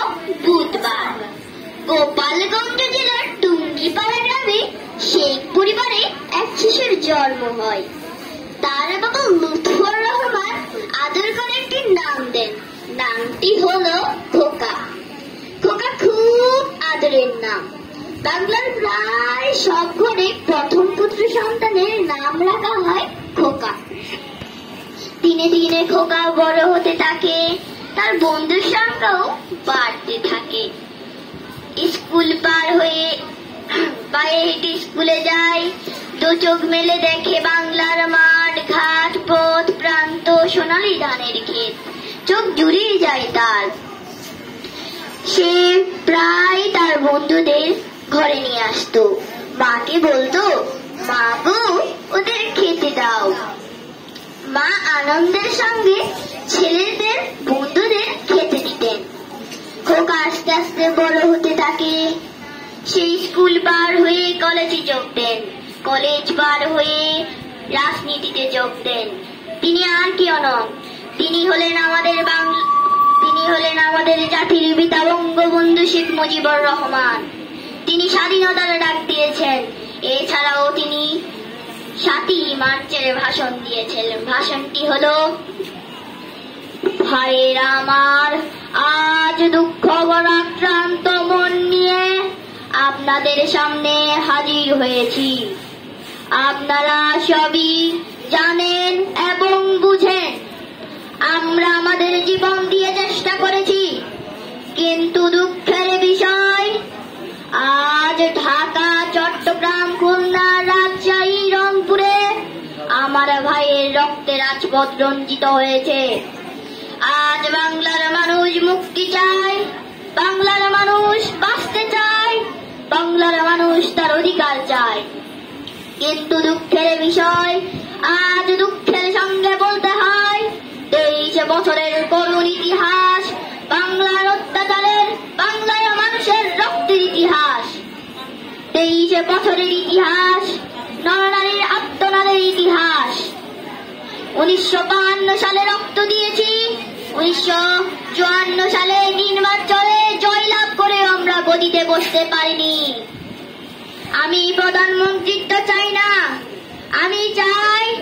বুধবার। গোপালগঞ্জ জেলার টুঙ্গিপাড়া গ্রামে শেখ পরিবারে এক শিশুর জন্ম হয়। তার বাবা লুৎফর রহমান আদর করে একটি নাম দেন, নামটি হলো খোকা। খোকা খুব আদরের নাম। বাংলার প্রায় সব ঘরে প্রথম পুত্র সন্তানের নাম রাখা হয় খোকা। দিনে দিনে খোকা বড় হতে থাকে, তার বন্ধুর সংখ্যাও বাড়তে থাকে। স্কুল পার হয়ে পায়ে হেঁটে স্কুলে যায়, দু চোখ মেলে দেখে বাংলার মাঠ ঘাট পথ প্রান্ত সোনালী ধানের ক্ষেত, চোখ জুড়িয়ে যায় তার। সে প্রায় তার বন্ধুদের ঘরে নিয়ে আসতো, মাকে বলতো, মা গো ওদের খেতে দাও। মা আনন্দের সঙ্গে ছেলেদের বন্ধুদের খেতে দিতেন। খোকা আস্তে আস্তে বড় হতে থাকে। সেই স্কুল পার হয়ে কলেজে যোগ দেন, কলেজ পার হয়ে রাজনীতিতে যোগ দেন। তিনি আর কেউ নন, তিনি হলেন আমাদের জাতির পিতা বঙ্গবন্ধু শেখ মুজিবুর রহমান। তিনি স্বাধীনতার ডাক দিয়েছেন। এছাড়াও তিনি ৭ই মার্চের ভাষণ দিয়েছিলেন। ভাষণটি হলো, ভাইয়েরা আমার, আজ দুঃখ ভারাক্রান্ত মন নিয়ে আপনাদের সামনে হাজির হয়েছি। আপনারা সবই জানেন এবং বুঝেন আমরা আমাদের জীবন দিয়ে চেষ্টা করেছি, কিন্তু দুঃখের বিষয় আজ ঢাকা, চট্টগ্রাম, খুলনা, রাজশাহী, রংপুরে আমার ভাইয়ের রক্তে রাজপথ রঞ্জিত হয়েছে। আজ বাংলার মানুষ মুক্তি চায়, বাংলার মানুষ বাঁচতে চায়, বাংলার মানুষ তার অধিকার চায়। কিন্তু দুঃখের বিষয় আজ দুঃখের সঙ্গে বলতে হয় 23 বছরের করুণ ইতিহাস, বাংলার অত্যাচারের, বাংলার মানুষের রক্তের ইতিহাস। 23 বছরের ইতিহাস, নরনারীর আত্মনাদের ইতিহাস। 1952 সালে রক্ত দিয়েছি, 1954 সালে নির্বাচনে জয়লাভ করে আমরা গদিতে বসতে পারিনি। আমি প্রধানমন্ত্রিত্ব চাই না, আমি চাই